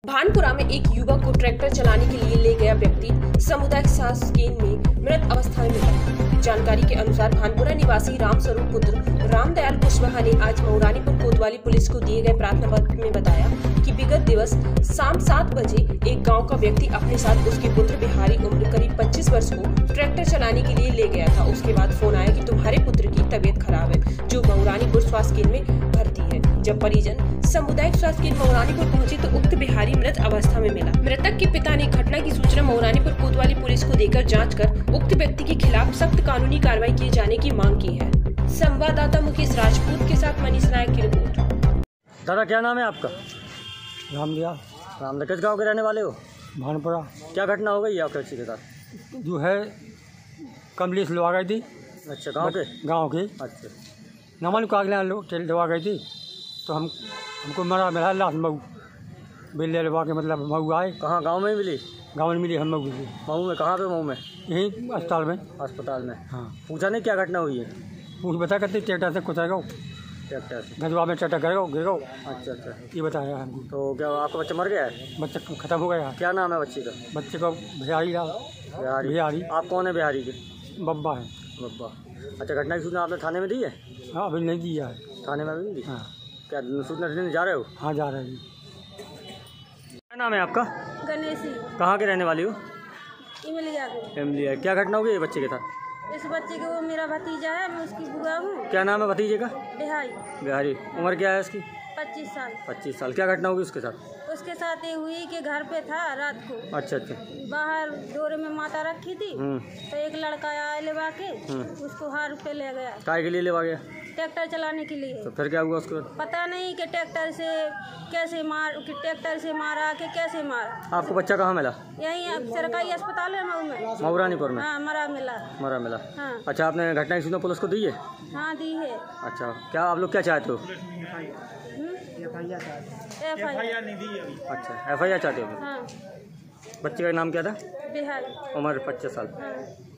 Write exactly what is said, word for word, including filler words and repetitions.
भानपुरा में एक युवक को ट्रैक्टर चलाने के लिए ले गया व्यक्ति सामुदायिक स्वास्थ्य केंद्र में मृत अवस्था में मिला। जानकारी के अनुसार भानपुरा निवासी रामस्वरूप पुत्र रामदयाल कुशवाहा ने आज मऊरानीपुर कोतवाली पुलिस को दिए गए प्रार्थना पत्र में बताया कि विगत दिवस शाम सात बजे एक गांव का व्यक्ति अपने साथ उसके पुत्र बिहारी उम्र करीब पच्चीस वर्ष को ट्रैक्टर चलाने के लिए ले गया था। उसके बाद फोन आया कि तुम्हारे पुत्र की तबीयत खराब है, जो मऊरानीपुर स्वास्थ्य केंद्र में भर्ती है। जब परिजन सामुदायिक स्वास्थ्य केंद्र मऊरानीपुर पहुंचे तो उक्त बिहारी मृत अवस्था में मिला। मृतक के पिता ने घटना की सूचना मऊरानीपुर कोतवाली पुलिस को देकर जांच कर उक्त व्यक्ति के खिलाफ सख्त कानूनी कार्रवाई किए जाने की मांग की है। संवाददाता मुकेश राजपूत के साथ मनीष नायक की रिपोर्ट। दादा, क्या नाम है आपका? रामदयाल। रामदयाल किस गाँव के रहने वाले हो? भानपुरा। क्या घटना हो गई आपके बच्चे के साथ? जो है कमलेश लो आ गई थी। अच्छा, गांव के? गांव के। अच्छा, नमन कागला लोग तेल दवा गई थी तो हम हमको मरा मिला लाश मऊ बिल्ले लगा के, मतलब मऊ आए। कहाँ गांव में ही मिली? गाँव में मिली, हम मऊ मिली। मऊ में कहाँ पे? मऊ में यहीं अस्पताल में। अस्पताल में? हाँ। पूछा नहीं क्या घटना हुई है? पूछ बता करते ट्रैक्टर से कुछ गो, ट्रैक्टर से गजवा में ट्रैक्टर गिर गो गिर गो। अच्छा अच्छा, ये बताया हमको। तो क्या आपका बच्चा मर गया है? बच्चा खत्म हो गया। क्या नाम है बच्चे का? बच्चे को बिहारी लाल। बिहारी। बिहारी। आप कौन है बिहारी के? बब्बा है। बब्बा। अच्छा, घटना की सूचना आपने थाने में दी है? हाँ, अभी नहीं दिया है। थाने में अभी नहीं दी? हाँ। क्या सूचना देने जा रहे हो? हाँ, जा रहे हैं। क्या नाम है आपका? गणेशी। कहाँ के रहने वाली हो? इमलिया के। इमलिया। क्या घटना हुई है बच्चे के साथ? इस बच्चे को मेरा भतीजा है, मैं उसकी बुआ हूँ। क्या नाम है भतीजे का? बिहारी। बिहारी। उम्र क्या है इसकी? पच्चीस साल। पच्चीस साल। क्या घटना होगी उसके साथ? उसके साथ ये हुई कि घर पे था रात को। अच्छा अच्छा। बाहर डोरे में माता रखी थी हम्म। तो एक लड़का आया लेवा के उसको हार पे ले गया। काय के लिए लेवा गया? ट्रैक्टर चलाने के लिए। तो फिर क्या हुआ उसके बाद? पता नहीं कि ट्रैक्टर से कैसे मार कि ट्रैक्टर से मारा कि कैसे मारा। आपको बच्चा कहाँ मिला? यही सरकारी अस्पताल है मऊ में, मऊरानीपुर में? हाँ, मरा मिला। मरा मिला। हाँ। अच्छा, आपने घटना की सूचना पुलिस को दी है? हाँ, दी है। अच्छा, क्या आप लोग क्या चाहते हो? एफ आई आर नहीं दी अभी। अच्छा, एफ आई आर चाहते हो? हाँ। बच्चे का नाम क्या था? बिहारी। उम्र पच्चीस साल। हाँ।